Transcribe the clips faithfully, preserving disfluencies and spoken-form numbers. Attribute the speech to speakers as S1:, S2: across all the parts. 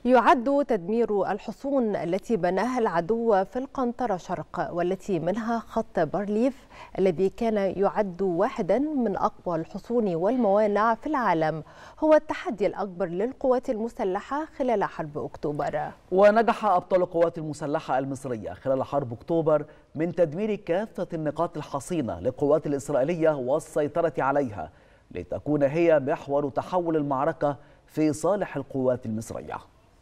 S1: يعد تدمير الحصون التي بناها العدو في القنطرة شرق والتي منها خط بارليف الذي كان يعد واحدا من أقوى الحصون والموانع في العالم هو التحدي الأكبر للقوات المسلحة خلال حرب أكتوبر.
S2: ونجح أبطال القوات المسلحة المصرية خلال حرب أكتوبر من تدمير كافة النقاط الحصينة للقوات الإسرائيلية والسيطرة عليها لتكون هي محور تحول المعركة في صالح القوات المصرية.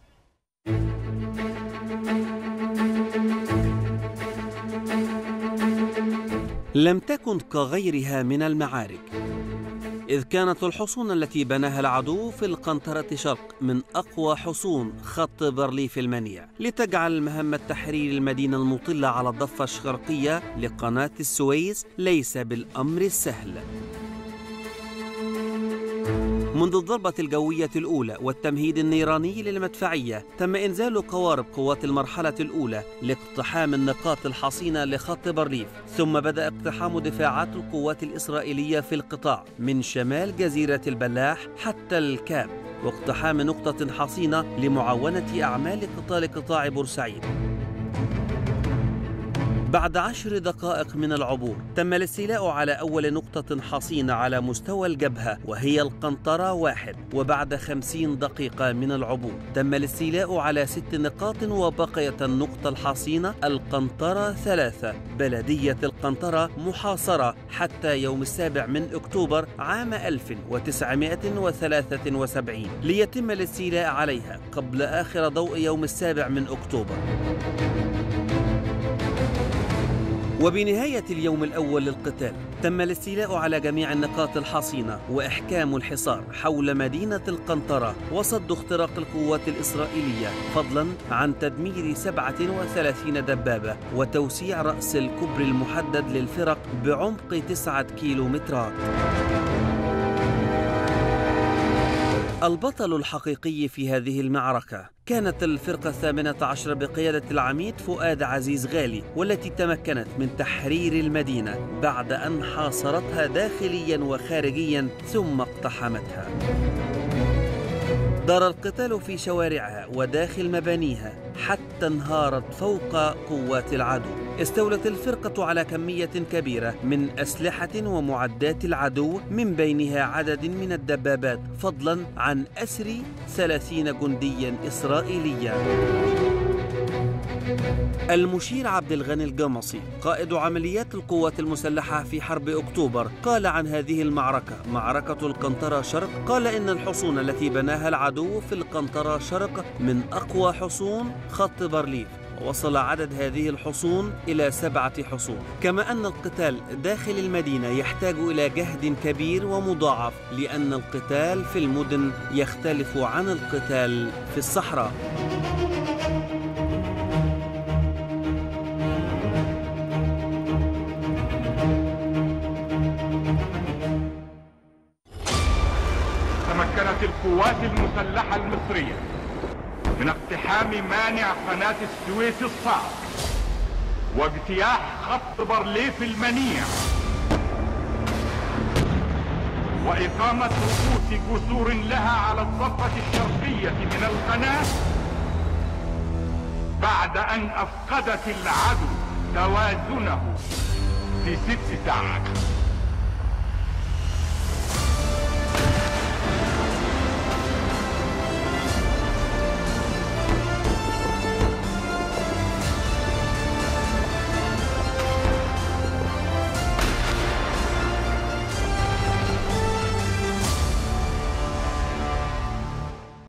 S3: لم تكن كغيرها من المعارك، إذ كانت الحصون التي بناها العدو في القنطرة شرق من أقوى حصون خط بارليف المنيع لتجعل مهمة تحرير المدينة المطلة على الضفة الشرقية لقناة السويس ليس بالأمر السهل. منذ الضربة الجوية الأولى والتمهيد النيراني للمدفعية تم إنزال قوارب قوات المرحلة الأولى لاقتحام النقاط الحصينة لخط بارليف، ثم بدأ اقتحام دفاعات القوات الإسرائيلية في القطاع من شمال جزيرة البلاح حتى الكاب، واقتحام نقطة حصينة لمعاونة أعمال قتال قطاع بورسعيد. بعد عشر دقائق من العبور تم الاستيلاء على أول نقطة حصينة على مستوى الجبهة وهي القنطرة واحد، وبعد خمسين دقيقة من العبور تم الاستيلاء على ست نقاط وبقيت النقطة الحصينة القنطرة ثلاثة. بلدية القنطرة محاصرة حتى يوم السابع من أكتوبر عام ألف وتسعمائة وثلاثة وسبعين ليتم الاستيلاء عليها قبل آخر ضوء يوم السابع من أكتوبر. وبنهاية اليوم الأول للقتال تم الاستيلاء على جميع النقاط الحصينة وإحكام الحصار حول مدينة القنطرة وصد اختراق القوات الإسرائيلية، فضلا عن تدمير سبعة وثلاثين دبابة وتوسيع رأس الكبر المحدد للفرق بعمق تسعة كيلومترات. البطل الحقيقي في هذه المعركة كانت الفرقة الثامنة عشر بقيادة العميد فؤاد عزيز غالي، والتي تمكنت من تحرير المدينة بعد أن حاصرتها داخليا وخارجيا ثم اقتحمتها. دار القتال في شوارعها وداخل مبانيها حتى انهارت فوق قوات العدو. استولت الفرقة على كمية كبيرة من أسلحة ومعدات العدو، من بينها عدد من الدبابات، فضلا عن أسر ثلاثين جنديا إسرائيليا. المشير عبد الغني الجمصي قائد عمليات القوات المسلحة في حرب أكتوبر قال عن هذه المعركة معركة القنطرة شرق، قال إن الحصون التي بناها العدو في القنطرة شرق من أقوى حصون خط بارليف، ووصل عدد هذه الحصون إلى سبعة حصون، كما أن القتال داخل المدينة يحتاج إلى جهد كبير ومضاعف لأن القتال في المدن يختلف عن القتال في الصحراء.
S4: تمكنت القوات المسلحة المصرية من اقتحام مانع قناة السويس الصعب واجتياح خط بارليف المنيع وإقامة رؤوس جسور لها على الضفة الشرقية من القناة بعد أن أفقدت العدو توازنه في ست ساعات.